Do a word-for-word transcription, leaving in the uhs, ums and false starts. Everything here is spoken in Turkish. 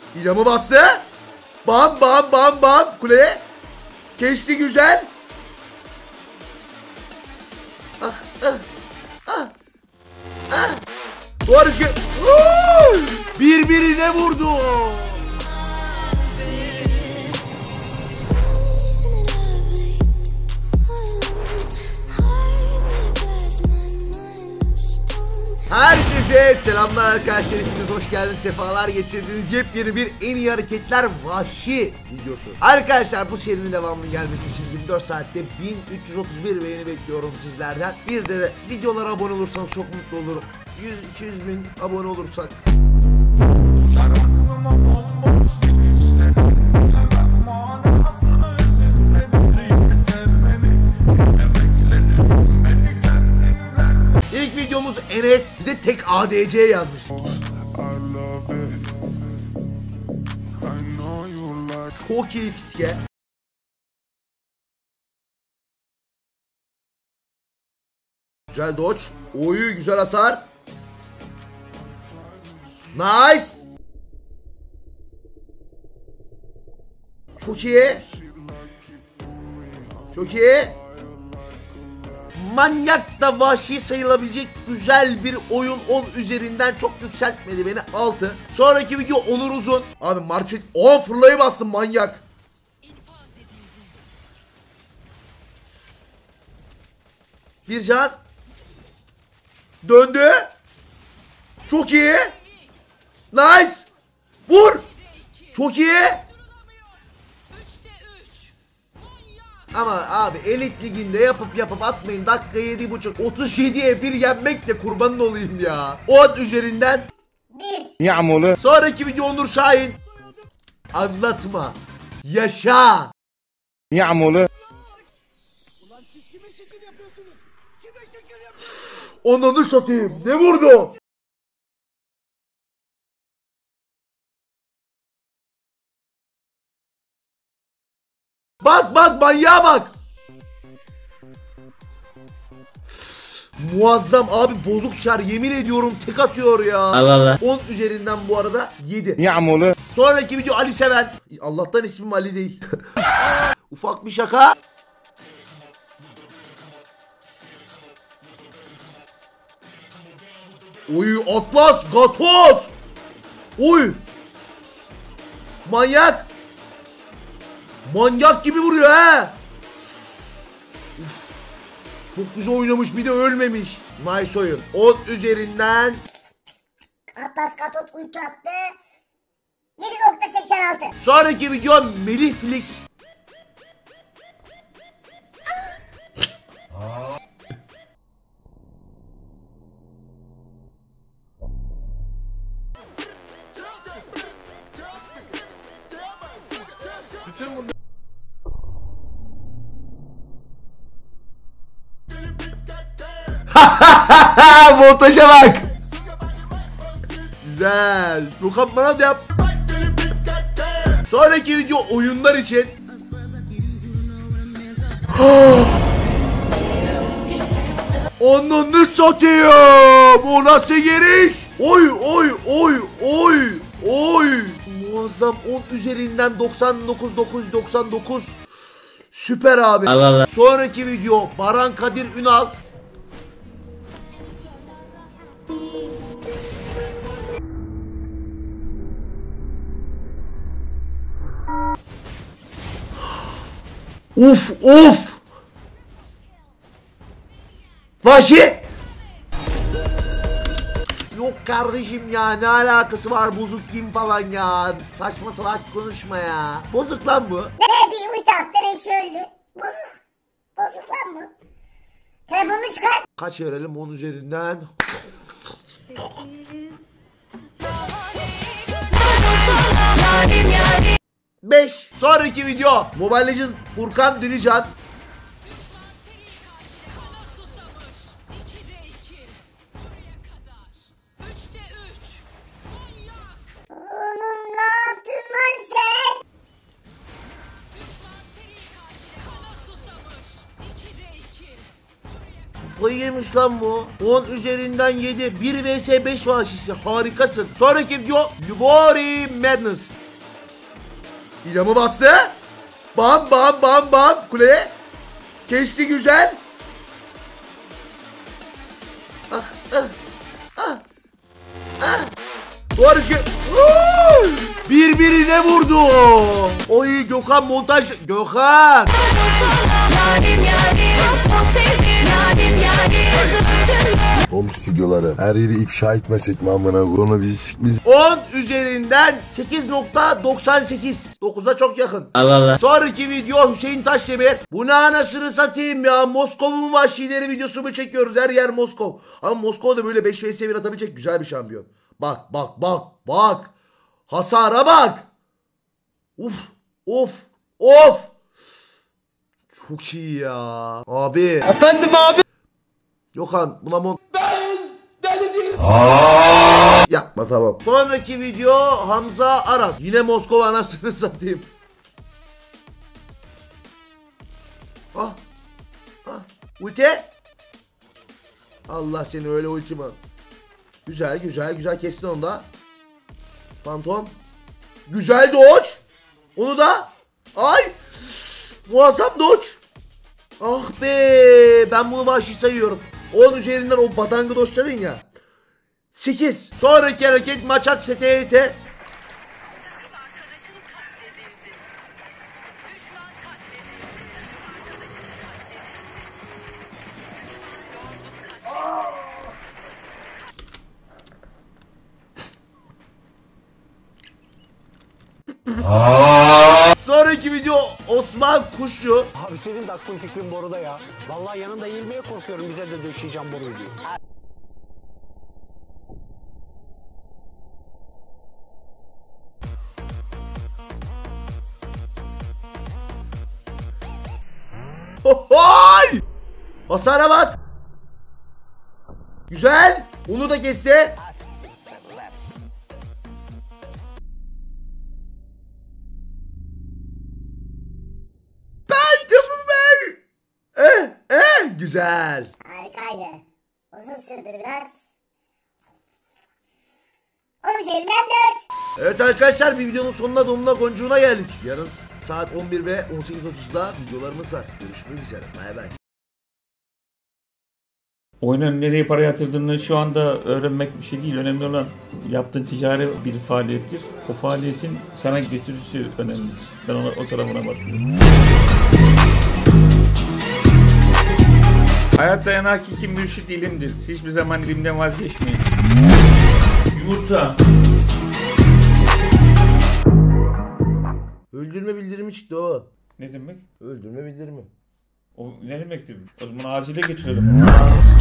İlhamı bastı. Bam bam bam bam. Kuleye. Geçti güzel. Ah ah ah ah. Doğru ki. Birbirine vurdu. Herkese selamlar arkadaşlar, hepiniz hoş geldiniz, sefalar getirdiniz. Yepyeni bir en iyi hareketler vahşi videosu. Arkadaşlar bu serinin devamının gelmesi için yirmi dört saatte bin üç yüz otuz bir beğeni bekliyorum sizlerden. Bir de videolara abone olursanız çok mutlu olurum. yüz iki yüz bin abone olursak. İlk videomuz Enes, bir de tek A D C yazmış. Çok iyi fiske. Güzel dodge. Oyu güzel hasar. Nice. Çok iyi. Çok iyi. Manyak da vahşi sayılabilecek güzel bir oyun. On üzerinden çok yükseltmedi beni, altı. Sonraki video Onur Uzun. Abi Marçet o fırlayı bastın manyak. Bir can. Döndü. Çok iyi. Nice. Vur. Çok iyi. Ama abi elit liginde yapıp yapıp atmayın. Dakika yedi buçuk. otuz yediye bir yenmek de kurbanın olayım ya. on üzerinden bir. Yağmurlu. Sonraki video Onur Şahin. Anlatma. Yaşa. Yağmurlu. Ulan siz kime şekil yapıyorsunuz? Kime şekil yapıyorsunuz? Onunu satayım. Ne vurdu? Bak bak manyağa bak. Muazzam abi, bozuk çar, yemin ediyorum tek atıyor ya. Allah Allah. on üzerinden bu arada yedi. Yağmurlu. Sonraki video Ali Seven. Allah'tan ismim Ali değil. Ufak bir şaka. Oy Atlas Gatot. Oy. Manyak. Manyak gibi vuruyor ha. Çok güzel oynamış, bir de ölmemiş. Nice oyun. on üzerinden Atlas Gatot ulti attı. yedi nokta seksen altı. Sonraki video Melih Flix. Bütün bu montaja bak. Güzel. Lukan bana da yap. Sonraki video oyunlar için. Onunu satayım. O nasıl giriş? Oy oy oy oy oy. Muazzam. on üzerinden doksan dokuz bin dokuz yüz doksan dokuz. Süper abi. Allah Allah. Sonraki video Baran Kadir Ünal. Uf uf. Vahşi. Yok kardeşim ya, ne alakası var bozuk kim falan ya. Saçma salak konuşma ya. Bozuk lan bu. Ne bir ulti attın, hepsi öldü. Bozuk. Bozuk lan bu. Telefonunu çıkar. Kaç verelim on üzerinden? beş. Sonraki video Mobile Legends Furkan Dilican. Oğlum ne yaptın lan sen? Kafayı yemiş lan bu. on üzerinden yedi. bir vs beş vahşisi, harikasın. Sonraki video Yubori Madness. İlhamı bastı. Bam bam bam bam. Kuleye. Kesti güzel. Ah ah ah. Ah. Doğru ki. Birbirine vurdu. Oy Gökhan montaj. Gökhan. Home stüdyoları. Her yeri ifşa etmesek mi amına koyayım, bizi sikmiz. on üzerinden sekiz nokta doksan sekiz. dokuza çok yakın. Allah Allah. Sonraki video Hüseyin Taşdemir. Bu ne anasını satayım ya. Moskov'un vahşileri videosu mu çekiyoruz? Her yer Moskov. Ama Moskov'da böyle beş vs bir atabilecek güzel bir şampiyon. Bak bak bak bak. Hasara bak. Uf of of. Çok iyi ya. Abi. Efendim abi. Gökhan buna mon... Ben deli değilim. Yapma tamam. Sonraki video Hamza Aras. Yine Moskova anasını satayım. Ah. Ah. Ulti. Allah seni öyle ultima. Güzel güzel güzel kestin onu da. Fantom. Güzel dodge. Onu da. Ay. Muazzam dodge. Ah be. Ben bunu vahşi sayıyorum. on üzerinden o badangı dodge'ladın ya. sekiz. Sonraki hareket maçat S T T. Sonraki video Osman Kuşçu. Abi senin de aklın fikrin boruda ya. Vallahi yanında eğilmeye korkuyorum, bize de döşeyeceğim boruyu diyor. Hohoy! Hasara bak. Güzel. Onu da kesse. Eh, eh, güzel. Harikaydı. Uzun sürdü biraz. on üzerinden dört. Evet arkadaşlar bir videonun sonuna donuna goncuğuna geldik. Yarın saat on bir ve on sekiz otuzda videolarımız var. Görüşmek üzere. Bay bay. Oyunun nereye para yatırdığını şu anda öğrenmek bir şey değil. Önemli olan yaptığın ticari bir faaliyettir. O faaliyetin sana getirisi önemlidir. Ben ona, o tarafına bakıyorum. Hayatta en hakiki mürşit ilimdir. Hiçbir zaman ilimden vazgeçmeyin. Yumurta. Öldürme bildirimi çıktı o. Ne demek? Öldürme bildirimi. O ne demektir? O zaman acile götürelim.